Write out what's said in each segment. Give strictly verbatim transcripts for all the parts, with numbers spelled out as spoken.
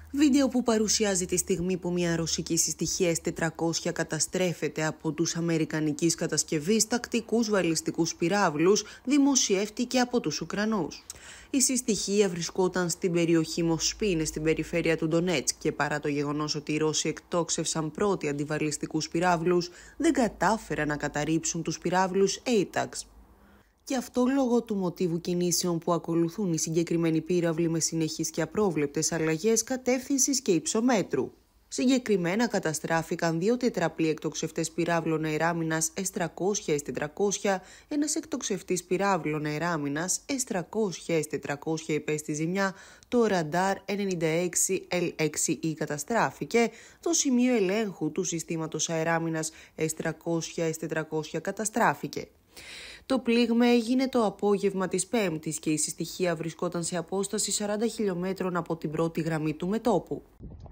Βίντεο που παρουσιάζει τη στιγμή που μια ρωσική συστοιχία ες τετρακόσια καταστρέφεται από τους αμερικανικής κατασκευής τακτικούς βαλιστικούς πυράβλους δημοσιεύτηκε από τους Ουκρανούς. Η συστοιχία βρισκόταν στην περιοχή Μοσπίνε στην περιφέρεια του Ντονέτσκ και παρά το γεγονός ότι οι Ρώσοι εκτόξευσαν πρώτοι αντιβαλιστικούς πυράβλους, δεν κατάφεραν να καταρρίψουν τους πυράβλους έιταξ. Και αυτό λόγω του μοτίβου κινήσεων που ακολουθούν οι συγκεκριμένοι πύραυλοι με συνεχείς και απρόβλεπτες αλλαγές κατεύθυνσης και υψομέτρου. Συγκεκριμένα καταστράφηκαν δύο τετραπλοί εκτοξευτές πυράβλων αεράμινας ες τριακόσια ες τετρακόσια, ένας εκτοξευτής πυράβλων αεράμινας ες τριακόσια ες τετρακόσια υπέστη ζημιά, το ραντάρ ενενήντα έξι ελ έξι ι καταστράφηκε, το σημείο ελέγχου του συστήματος αεράμινας ες τριακόσια ες τετρακόσια καταστράφηκε. Το πλήγμα έγινε το απόγευμα της Πέμπτης και η συστοιχία βρισκόταν σε απόσταση σαράντα χιλιομέτρων από την πρώτη γραμμή του μετώπου.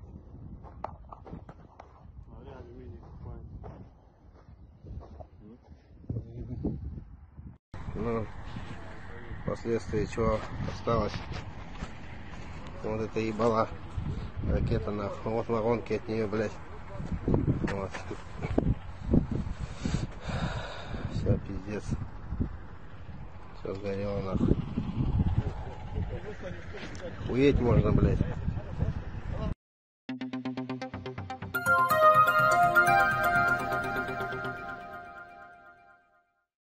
Ну, впоследствии чего осталось, вот это ебала ракета, нахуй, вот воронки от нее, блядь, вот, все, пиздец, все сгорело, нахуй, хуеть можно, блядь.